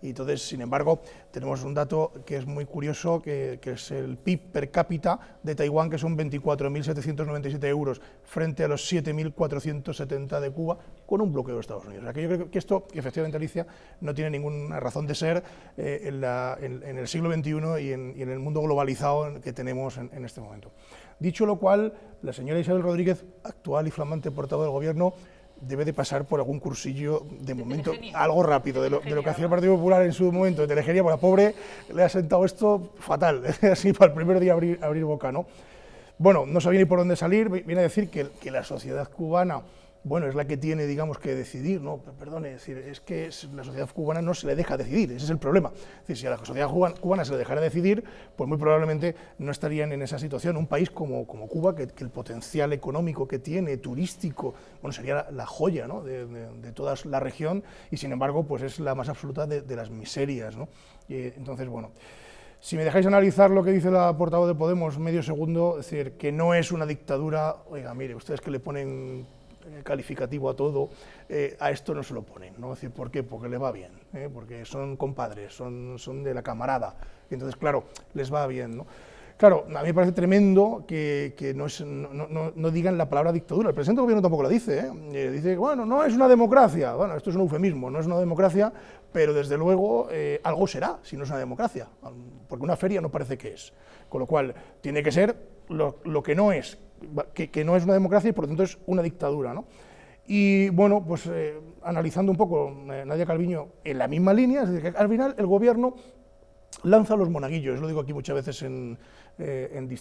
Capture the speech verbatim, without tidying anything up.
Y entonces, sin embargo, tenemos un dato que es muy curioso, que, que es el P I B per cápita de Taiwán, que son veinticuatro mil setecientos noventa y siete euros, frente a los siete mil cuatrocientos setenta de Cuba, con un bloqueo de Estados Unidos. O sea, que yo creo que esto, efectivamente, Alicia, no tiene ninguna razón de ser eh, en, la, en, en el siglo veintiuno y en, y en el mundo globalizado que tenemos en, en este momento. Dicho lo cual, la señora Isabel Rodríguez, actual y flamante portavoz del Gobierno, debe de pasar por algún cursillo, de momento, algo rápido, de lo, de lo que hacía el Partido Popular en su momento, de telegería, porque la pobre le ha sentado esto fatal, así para el primer día abrir, abrir boca, ¿no? Bueno, no sabía ni por dónde salir, viene a decir que, que la sociedad cubana, bueno, es la que tiene, digamos, que decidir, ¿no? Perdone, es decir, es que la sociedad cubana no se le deja decidir, ese es el problema. Es decir, si a la sociedad cubana se le dejara decidir, pues muy probablemente no estarían en esa situación. Un país como, como Cuba, que, que el potencial económico que tiene, turístico, bueno, sería la, la joya, ¿no? de, de, de toda la región, y sin embargo, pues es la más absoluta de, de las miserias, ¿no? Y, entonces, bueno... Si me dejáis analizar lo que dice la portavoz de Podemos, medio segundo, es decir, que no es una dictadura, oiga, mire, ustedes que le ponen calificativo a todo, eh, a esto no se lo ponen, ¿no? Es decir, ¿por qué? Porque le va bien, ¿eh? Porque son compadres, son, son de la camarada, y entonces, claro, les va bien, ¿no? Claro, a mí me parece tremendo que, que no, es, no, no, no digan la palabra dictadura. El presidente del Gobierno tampoco la dice, ¿eh? Eh, dice, bueno, no es una democracia. Bueno, esto es un eufemismo, no es una democracia, pero desde luego eh, algo será si no es una democracia, porque una feria no parece que es. Con lo cual, tiene que ser lo, lo que no es, que, que no es una democracia y por lo tanto es una dictadura, ¿no? Y bueno, pues eh, analizando un poco, eh, Nadia Calviño en la misma línea, es decir, que al final el Gobierno lanza los monaguillos, lo digo aquí muchas veces en, eh, en